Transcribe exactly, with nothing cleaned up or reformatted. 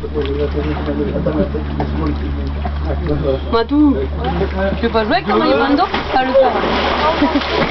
Matou, tu veux pas jouer avec ton Maïbando? Pas le faire.